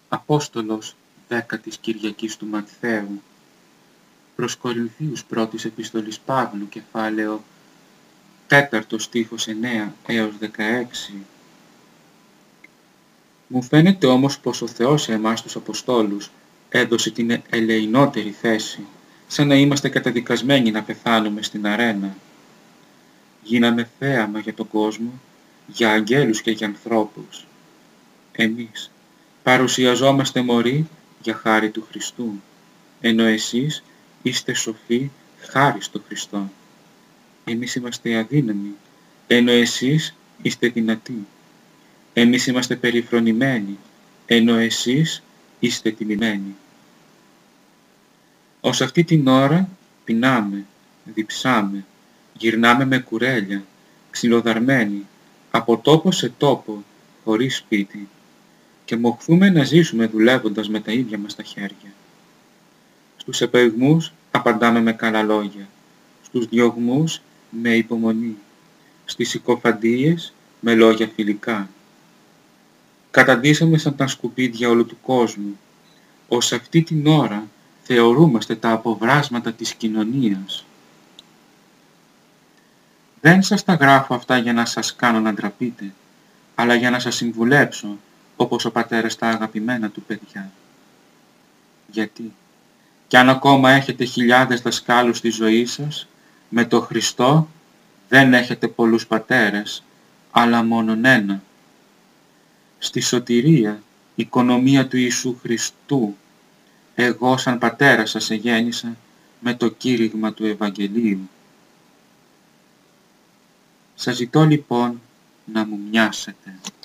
Απόστολος 10ης Κυριακής του Ματθαίου, προς Κορινθίους πρώτης επιστολής Παύλου, κεφάλαιο 4 στίχος 9 έως 16. Μου φαίνεται όμως πως ο Θεός σε εμάς τους Αποστόλους έδωσε την ελεεινότερη θέση, σαν να είμαστε καταδικασμένοι να πεθάνουμε στην αρένα. Γίναμε θέαμα για τον κόσμο, για αγγέλους και για ανθρώπους. Εμείς παρουσιαζόμαστε μωροί για χάρη του Χριστού, ενώ εσείς είστε σοφοί χάρη στο Χριστό. Εμείς είμαστε αδύναμοι, ενώ εσείς είστε δυνατοί. Εμείς είμαστε περιφρονημένοι, ενώ εσείς είστε τιμημένοι. Ως αυτή την ώρα πεινάμε, διψάμε, γυρνάμε με κουρέλια, ξυλοδαρμένοι, από τόπο σε τόπο, χωρίς σπίτι, και μοχθούμε να ζήσουμε δουλεύοντας με τα ίδια μας τα χέρια. Στους επευγμούς απαντάμε με καλά λόγια, στους διωγμούς με υπομονή, στις συκοφαντίες με λόγια φιλικά. Καταντήσαμε σαν τα σκουπίδια όλου του κόσμου, ως αυτή την ώρα θεωρούμαστε τα αποβράσματα της κοινωνίας. Δεν σας τα γράφω αυτά για να σας κάνω να ντραπείτε, αλλά για να σας συμβουλέψω, όπως ο πατέρας τα αγαπημένα του παιδιά. Γιατί, κι αν ακόμα έχετε χιλιάδες δασκάλους στη ζωή σας, με το Χριστό δεν έχετε πολλούς πατέρες, αλλά μόνον ένα. Στη σωτηρία, οικονομία του Ιησού Χριστού, εγώ σαν πατέρας σας εγέννησα με το κήρυγμα του Ευαγγελίου. Σας ζητώ λοιπόν να μου μοιάσετε.